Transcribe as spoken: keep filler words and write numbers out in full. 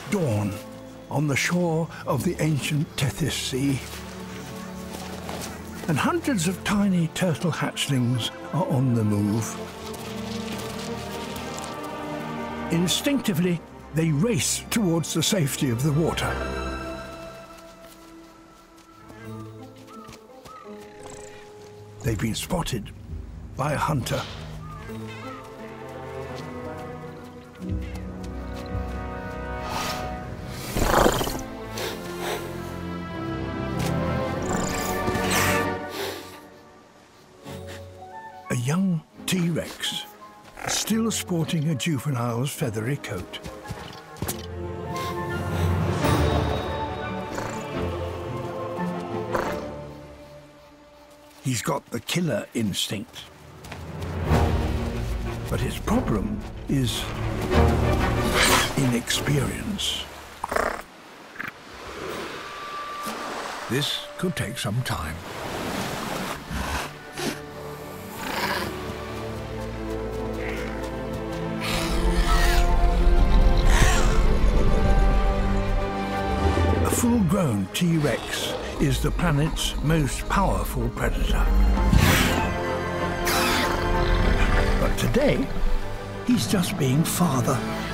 dawn on the shore of the ancient Tethys Sea. And hundreds of tiny turtle hatchlings are on the move. Instinctively, they race towards the safety of the water. They've been spotted by a hunter. A young T-Rex, still sporting a juvenile's feathery coat. He's got the killer instinct. But his problem is inexperience. This could take some time. A full-grown T-Rex is the planet's most powerful predator. But today, he's just being father.